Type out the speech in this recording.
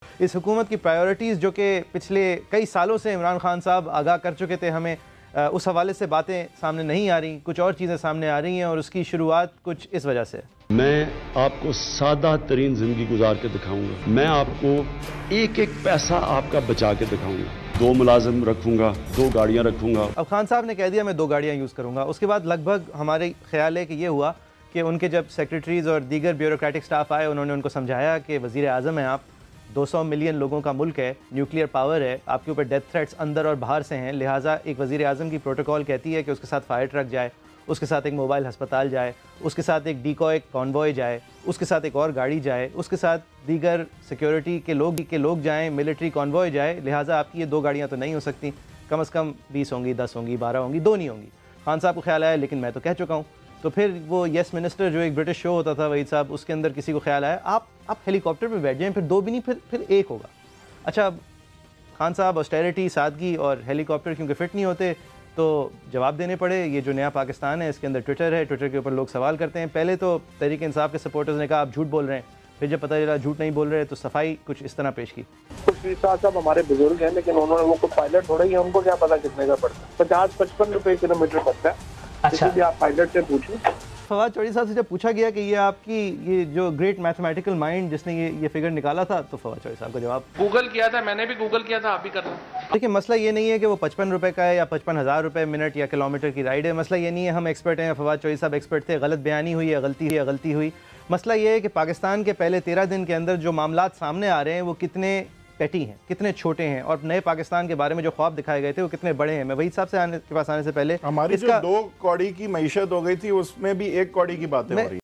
اس حکومت کی پرائیورٹیز جو کہ پچھلے کئی سالوں سے عمران خان صاحب آگاہ کر چکے تھے ہمیں، اس حوالے سے باتیں سامنے نہیں آ رہی، کچھ اور چیزیں سامنے آ رہی ہیں، اور اس کی شروعات کچھ اس وجہ سے۔ میں آپ کو سادہ ترین زندگی گزار کے دکھاؤں گا، میں آپ کو ایک ایک پیسہ آپ کا بچا کے دکھاؤں گا، 2 ملازم رکھوں گا، 2 گاڑیاں رکھوں گا۔ اب خان صاحب نے کہہ دیا میں 2 گاڑیاں یوز کروں گا، اس کے بعد لگ بھگ ہمارے خیال ہے کہ یہ ہوا کہ ان کے جب سیکریٹریز اور دیگر بیوروکریٹک سٹاف آئے، انہوں نے ان کو سمجھایا کہ وزیر اعظم ہیں آپ، 200 ملین لوگوں کا ملک ہے، نیوکلیئر پاور ہے، آپ کے اوپر ڈیتھ تھریٹس اندر اور باہر سے ہیں، لہٰذا ایک وزیر اعظم کی پروٹوکول کہتی ہے کہ اس کے ساتھ فائر ٹرک جائے، اس کے ساتھ ایک موبائل ہسپتال جائے، اس کے ساتھ ایک ڈیکوائے کانوائے جائے، اس کے ساتھ ایک اور گاڑی جائے، اس کے ساتھ دیگر سیکیورٹی کے لوگ جائیں، ملٹری کانوائے جائے، لہٰذا آپ کی یہ 2 گاڑیاں تو نہیں ہو سکتی، کم از کم 20 ہوں گی، 10 ہوں گی، 12 ہوں گی، 2 نہیں ہوں گی۔ خان صاحب کو خیال آیا لیکن میں تو کہہ چکا ہوں، تو پھر وہ یس منسٹر جو ایک برٹش شو ہوتا تھا وحید صاحب، اس کے اندر کسی کو خیال آیا آپ ہیلی کاپٹر پہ بیٹھ جائیں، پھر 2 بھی نہیں پھر 1 ہوگا۔ اچھا، اب خان صاحب آسٹیرٹی، سادگی اور ہیلی کاپٹر کیونکہ فٹ نہیں ہوتے تو جواب دینے پڑے۔ یہ جو نیا پاکستان ہے اس کے اندر ٹویٹر ہے، ٹویٹر کے اوپر لوگ سوال کرتے ہیں۔ پہلے تو تحریک انصاف کے سپورٹرز نے کہا آپ جھوٹ بول رہے ہیں، پھر جب پتہ چلا جھوٹ نہیں بول رہے تو صفائی کچھ اس طرح پیش کی۔ صاحب ہمارے بزرگ ہیں لیکن انہوں نے وہ کوئی پائلٹ تھوڑا ہی، ان کو کیا پتا کتنے کا پڑتا ہے، 50-55 روپے کلومیٹر پڑتا ہے۔ اچھا، بھی آپ پائلٹ سے پوچھیں۔ فواد چوہدری صاحب سے جب پوچھا گیا کہ یہ آپ کی یہ جو گریٹ میتھمیٹیکل مائنڈ جس نے یہ فگر نکالا تھا، تو فواد چوہدری صاحب کا جواب گوگل کیا تھا، میں نے بھی گوگل کیا تھا، آپ بھی کر رہے ہیں۔ دیکھیں، مسئلہ یہ نہیں ہے کہ وہ 55 روپے کا ہے یا 55,000 روپے منٹ یا کلومیٹر کی رائڈ ہے، مسئلہ یہ نہیں ہے ہم ایکسپرٹ ہیں، فواد چوہدری صاحب ایکسپرٹ تھے، غلط بیانی ہوئی ہے، غلطی ہوئی۔ مسئلہ یہ ہے کہ پاکستان کے پہلے 13 دن کے اندر جو معاملات سامنے آ رہے ہیں وہ کتنے پیٹی ہیں، کتنے چھوٹے ہیں، اور نئے پاکستان کے بارے میں جو خواب دکھائے گئے تھے وہ کتنے بڑے ہیں۔ میں وحید صاحب کے پاس آنے سے پہلے ہماری جو 2 کوڑی کی معیشت ہو گئی تھی اس میں بھی 1 کوڑی کی باتیں ہو رہی ہیں۔